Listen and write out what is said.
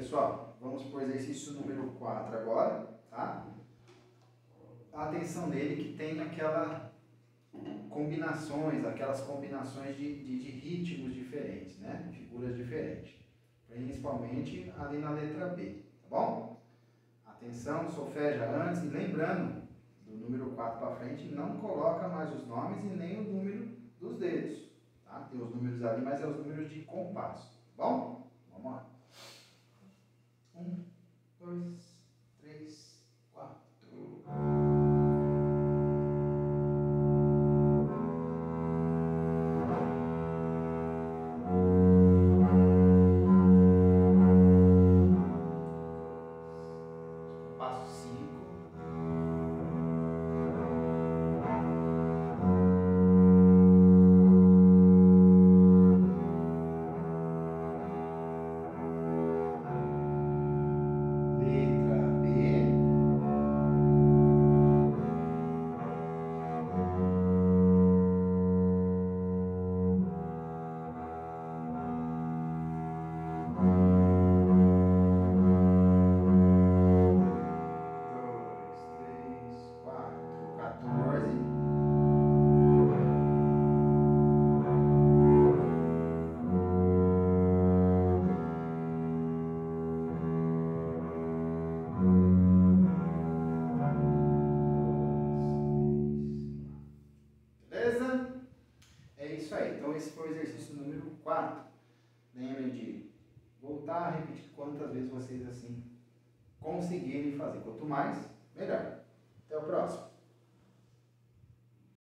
pessoal, vamos para o exercício número 4 agora, tá? Atenção nele que tem aquelas combinações de ritmos diferentes, né? Figuras diferentes, principalmente ali na letra B, tá bom? Atenção, solfeja antes, e lembrando, do número 4 para frente, não coloca mais os nomes e nem o número dos dedos, tá? Tem os números ali, mas é os números de compasso, tá bom? Vamos lá. 1, 2, 3, 4. Passo 5. Letra B. Dois, três, quatro, 14. Beleza? É isso aí. Então, esse foi o exercício número 4. Lembrem de voltar a repetir quantas vezes vocês assim conseguirem fazer. Quanto mais, melhor. Até o próximo.